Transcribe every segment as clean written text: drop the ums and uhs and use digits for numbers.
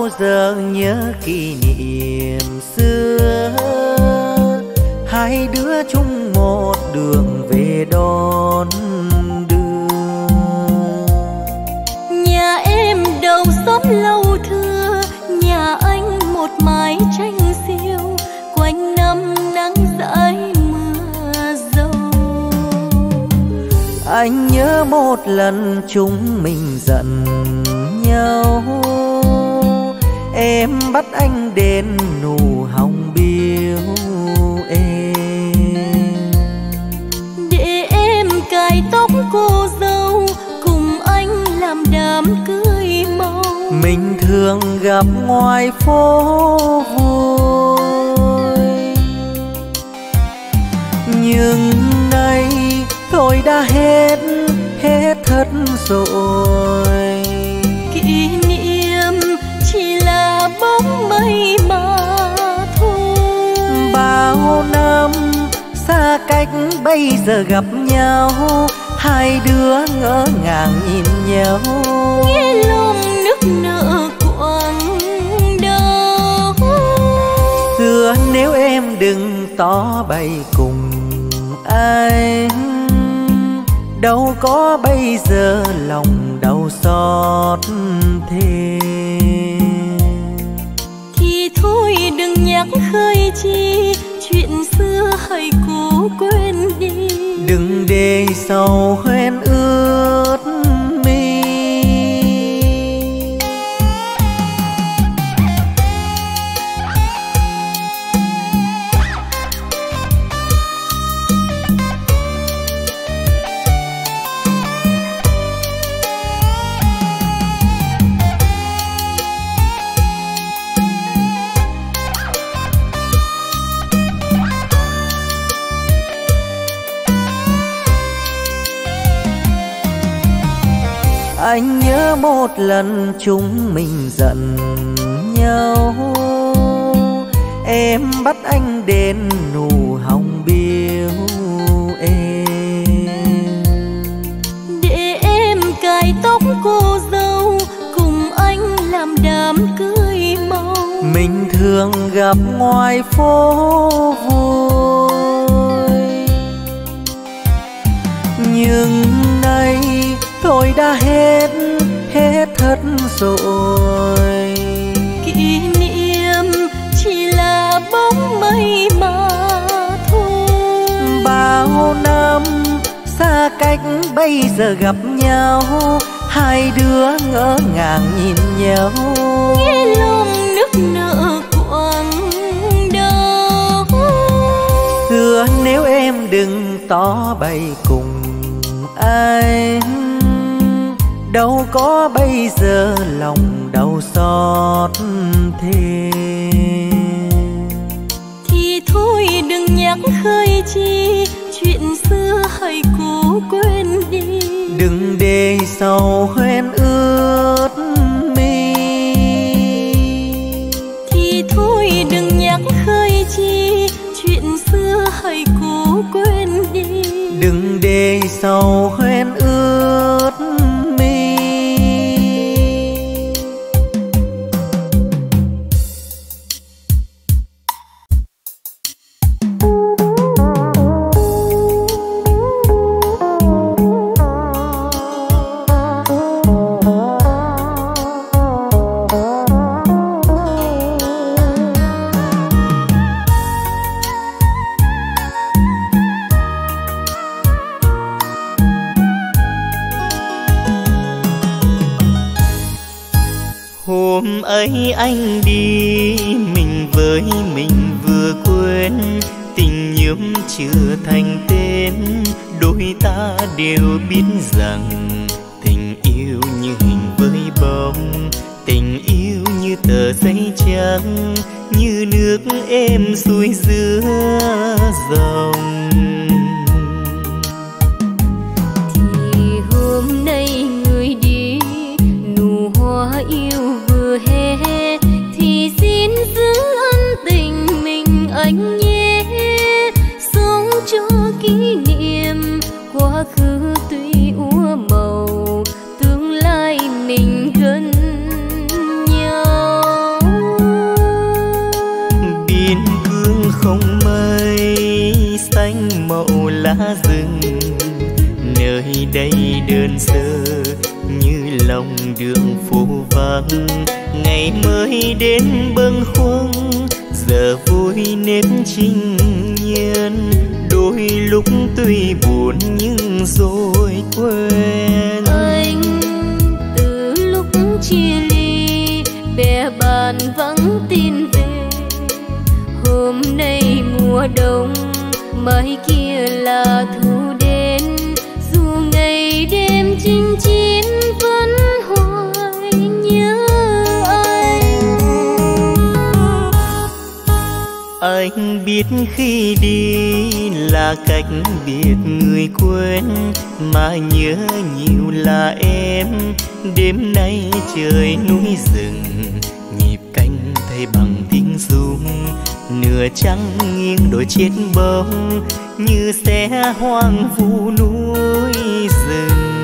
bao giờ nhớ kỷ niệm xưa, hai đứa chung một đường về đón đưa. Nhà em đầu xóm lâu thưa, nhà anh một mái tranh xiêu, quanh năm nắng dãi mưa dâu. Anh nhớ một lần chúng mình giận nhau, em bắt anh đến nụ hồng biếu em. Để em cài tóc cô dâu, cùng anh làm đám cưới màu. Mình thường gặp ngoài phố vui, nhưng nay thôi đã hết thất rồi. Kỷ niệm chỉ là bóng mây mà thôi. Bao năm xa cách bây giờ gặp nhau, hai đứa ngỡ ngàng nhìn nhau, nghe lòng nức nở quặn đầu. Xưa nếu em đừng tỏ bày cùng anh, đâu có bây giờ lòng đau xót thêm. Thì thôi đừng nhắc khơi chi, chuyện xưa hãy cố quên đi. Đừng để sầu hoen ướt mi. Anh nhớ một lần chúng mình giận nhau, em bắt anh đến nụ hồng biếu em. Để em cài tóc cô dâu, cùng anh làm đám cưới màu. Mình thường gặp ngoài phố vui, nhưng nay thôi đã hết thất rồi. Kỷ niệm chỉ là bóng mây mà thôi. Bao năm xa cách bây giờ gặp nhau, hai đứa ngỡ ngàng nhìn nhau, nghe lòng nức nở quặn đầu. Xưa nếu em đừng tỏ bày cùng anh, đâu có bây giờ lòng đau xót thêm. Thì thôi đừng nhắc khơi chi, chuyện xưa hãy cố quên đi. Đừng để sầu hoen ướt mi. Thì thôi đừng nhắc khơi chi, chuyện xưa hãy cố quên đi. Đừng để sầu hoen ướt mi. Hôm ấy anh đi, mình với mình vừa quên, tình nhuốm chưa thành tên. Đôi ta đều biết rằng tình yêu như hình với bóng, tình yêu như tờ giấy trắng, như nước êm xuôi giữa dòng. Thì hôm nay người đi, nụ hoa yêu vừa hé, thì xin giữ ân tình mình anh nhé. Sống cho kỷ niệm, quá khứ tuy úa màu, tương lai mình gần nhau. lá rừng, nơi đây đơn sơ như lòng đường phố vắng. Ngày mới đến bâng khuâng, giờ vui nếp trinh nhiên. Đôi lúc tuy buồn nhưng rồi quên. Anh từ lúc chia ly, bè bạn vắng tin về. Hôm nay mùa đông, mai kia là thu đến. Dù ngày đêm chinh chiến vẫn hoài nhớ anh. Anh biết khi đi là cách biệt người quên, mà nhớ nhiều là em. Đêm nay trời núi rừng, nhịp cánh thay bằng tiếng rung. Nửa trắng nghiêng đôi chết bóng, như xe hoang vu núi rừng.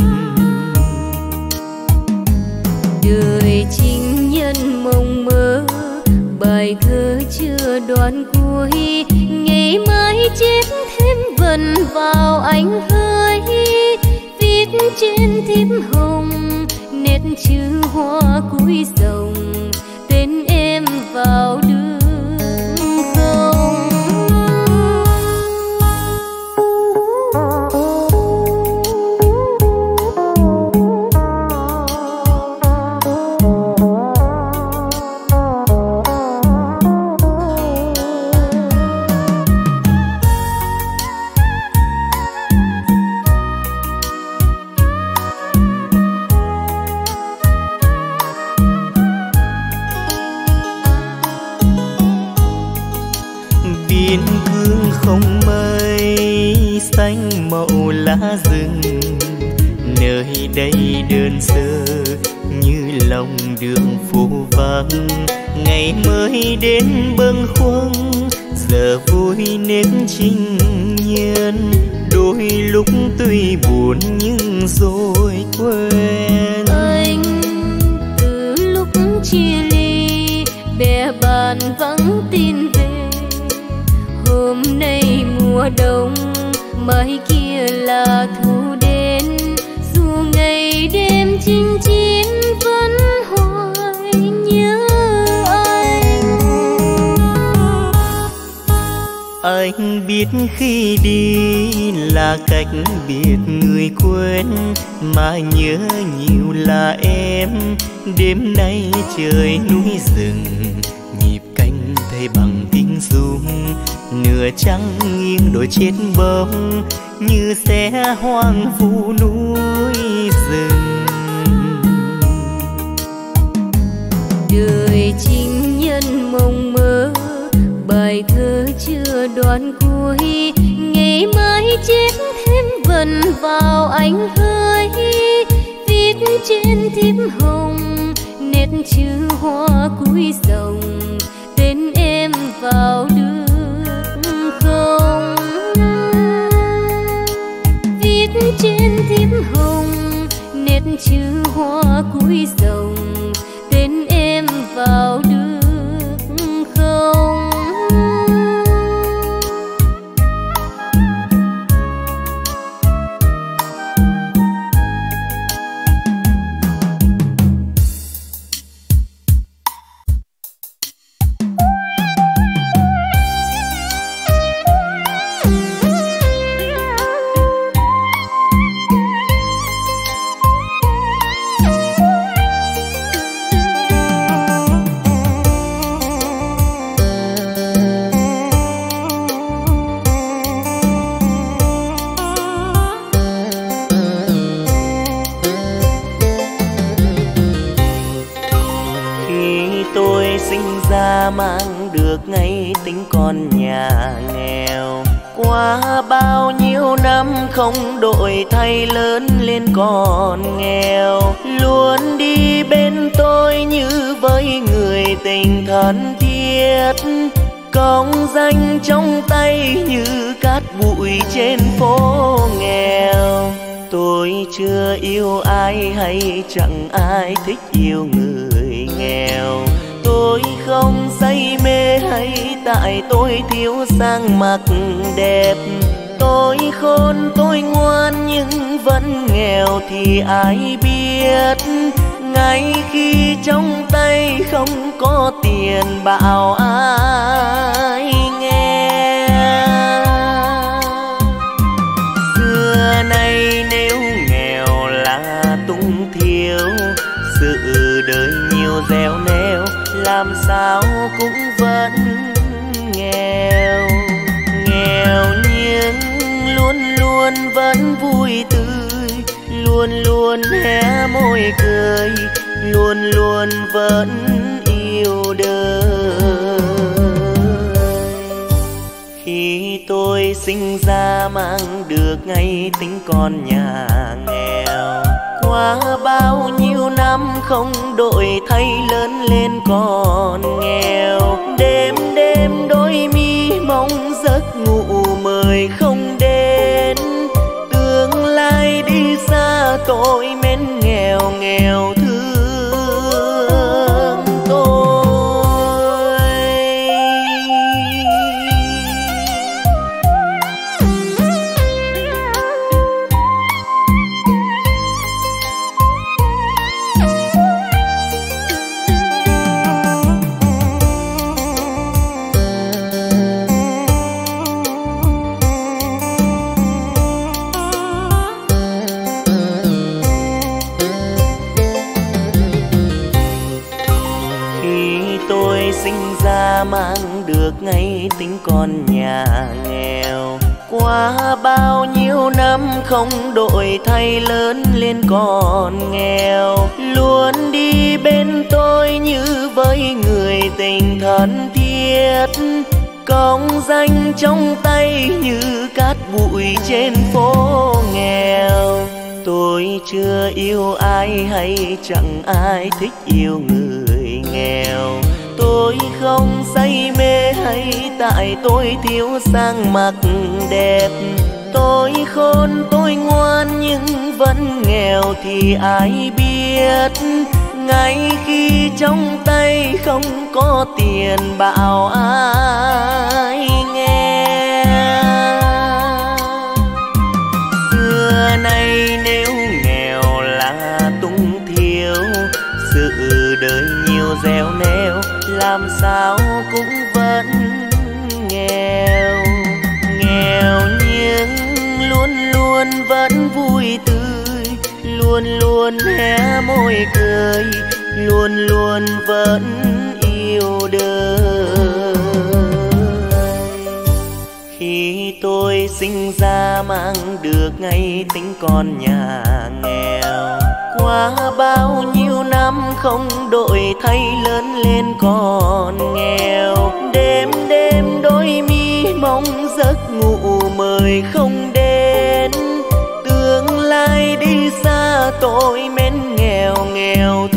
Đời情nhân mộng mơ, bài thơ chưa đoạn cuối. Ngày mai chết thêm vần vào anh hơi, viết trên thiếp hồng nét chữ hoa cuối dòng. Tên em vào đường không. Biên cương không mây, xanh màu lá rừng, nơi đây đơn sơ như lòng đường phố vắng. Ngày mới đến bâng khuâng, giờ vui nếp trinh nhiên. Đôi lúc tuy buồn nhưng rồi quên. Anh từ lúc chia ly, bè bạn vắng tin về. Hôm nay mùa đông, mai kia là thu đến. Dù ngày đêm chinh chiến vẫn hoài nhớ anh. Anh biết khi đi là cách biệt người quên, mà nhớ nhiều là em. Đêm nay trời núi rừng, nhịp cánh thay bằng tiếng rung. Nửa trắng nghiêng đôi chết bóng, như xe hoang vu núi rừng. Đời情nhân mộng mơ, bài thơ chưa đoạn cuối. Ngày mai chết thêm vần vào anh hơi, viết trên thiếp hồng nét chữ hoa cuối dòng. Tên em vào được không. Viết trên thiếp hồng nét chữ hoa cuối dòng. Tên em vào được không. Mang được ngay tính con nhà nghèo. Qua bao nhiêu năm không đổi thay lớn lên còn nghèo. Luôn đi bên tôi như với người tình thân thiết. Công danh trong tay như cát bụi trên phố nghèo. Tôi chưa yêu ai hay chẳng ai thích yêu người nghèo. Tôi không say mê hay tại tôi thiếu sang mặc đẹp. Tôi khôn tôi ngoan nhưng vẫn nghèo thì ai biết. Ngay khi trong tay không có tiền bảo ai nghe. Xưa nay nếu nghèo là tung thiếu, sự đời nhiều gieo neo làm sao cũng vẫn nghèo. Nghèo nhưng luôn luôn vẫn vui tươi, luôn luôn hé môi cười, luôn luôn vẫn yêu đời. Khi tôi sinh ra mang được ngay tính con nhà nghèo, qua bao nhiêu năm không đổi thay lớn lên còn nghèo. Đêm đêm đôi mi mong giấc ngủ mời không đến, tương lai đi xa tôi mến nghèo nghèo thương tôi. Mang được ngay tính con nhà nghèo, qua bao nhiêu năm không đổi thay lớn lên còn nghèo. Luôn đi bên tôi như với người tình thân thiết, công danh trong tay như cát bụi trên phố nghèo. Tôi chưa yêu ai hay chẳng ai thích yêu người nghèo. Tôi không say mê hay tại tôi thiếu sang mặc đẹp. Tôi khôn tôi ngoan nhưng vẫn nghèo thì ai biết. Ngay khi trong tay không có tiền bảo ai nghe. Xưa nay nếu nghèo là tung thiếu, sự đời nhiều gieo neo làm sao cũng vẫn nghèo. Nghèo nhưng luôn luôn vẫn vui tươi, luôn luôn hé môi cười, luôn luôn vẫn yêu đời. Khi tôi sinh ra mang được ngay tính con nhà nghèo, qua bao nhiêu năm không đổi thay lớn lên còn nghèo. Đêm đêm đôi mi mong giấc ngủ mời không đến, tương lai đi xa tôi mến nghèo nghèo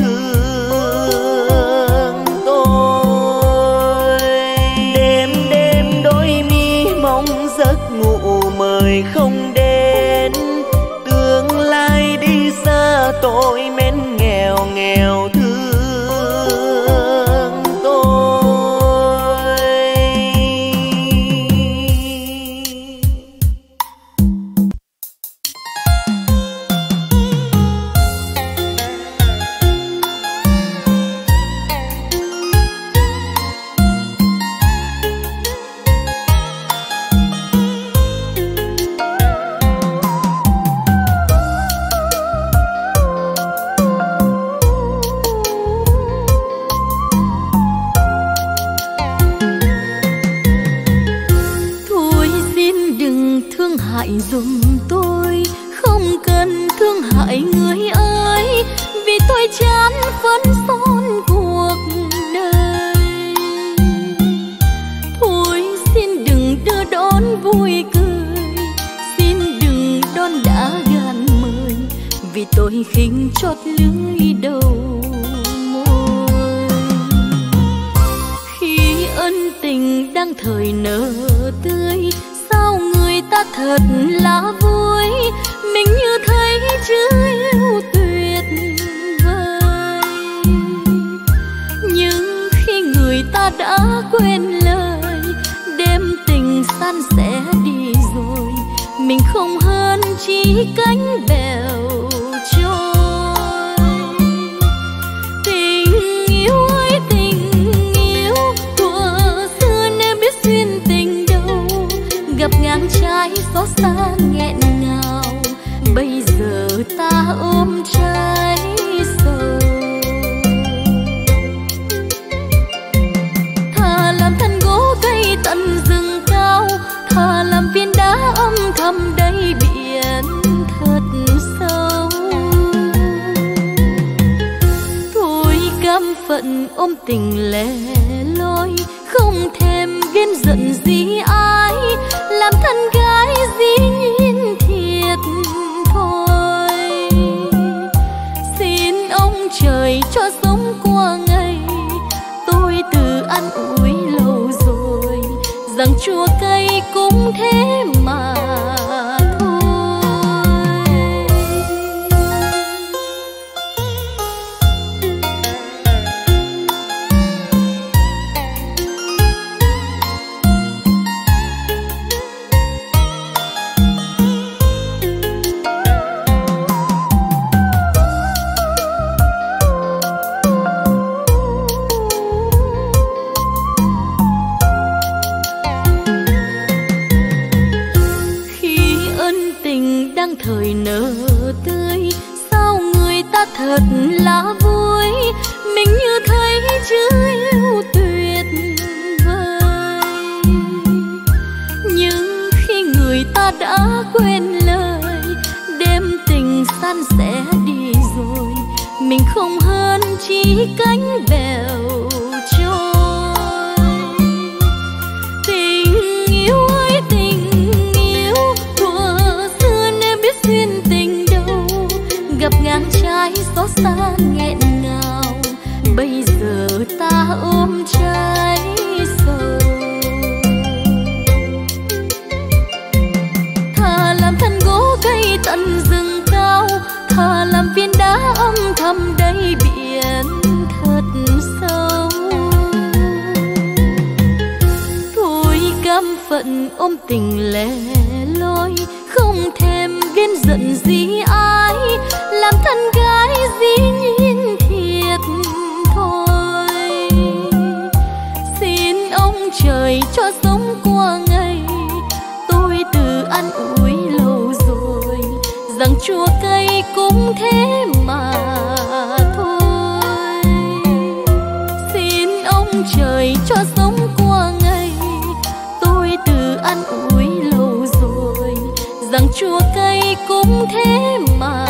thương tôi. Đêm đêm đôi mi mong giấc ngủ mời không đến, tương lai đi xa tôi mến nghèo nghèo thương tôi. Dùm tôi không cần thương hại người ơi, vì tôi chán phấn son cuộc đời. Thôi xin đừng đưa đón vui cười, xin đừng đón đã gàn mời, vì tôi khinh chót lưỡi đầu môi. Khi ân tình đang thời nở tươi, sao người ta thật là vui, mình như thấy chưa yêu tuyệt vời. Nhưng khi người ta đã quên lời, đêm tình san sẻ đi rồi, mình không hơn chỉ cánh bèo trôi. Tình yêu ơi tình yêu, thuở xưa nên biết duyên tình đâu, gặp ngang trái xót xa nghẹn ngào, bây giờ ta ôm trái sầu. Thà làm thân gỗ cây tận rừng cao, thà làm viên đá âm thầm đáy biển thật sâu. Thôi cam phận ôm tình lẻ loi, không thèm ghen giận gì ai, làm thân gái dĩ nhiên thiệt thôi. Xin ông trời cho sống qua ngày, tôi tự ăn ủi lâu rồi, rằng chua cay cũng thế mà thôi. Thời nở tươi, sao người ta thật là vui, mình như thấy chữ yêu tuyệt vời. Nhưng khi người ta đã quên lời, đêm tình san sẻ đi rồi, mình không hơn chỉ cánh bèo trôi. Tình yêu ơi tình yêu, thuở xưa nên biết duyên tình đâu, gặp ngang trái xót xa nghẹn ngào, bây giờ ta ôm trái sầu. Thà làm thân gỗ cây tận rừng cao, thà làm viên đá âm thầm đáy biển thật sâu. Thôi cam phận ôm tình lẻ loi, không thèm ghen giận gì ai, làm thân gái dĩ nhiên thiệt thôi. Xin ông trời cho sống qua ngày, tôi tự ăn ủi lâu rồi, rằng chua cay cũng thế mà thôi. Xin ông trời cho sống qua ngày, tôi tự ăn ủi lâu rồi, rằng chua cay cũng thế mà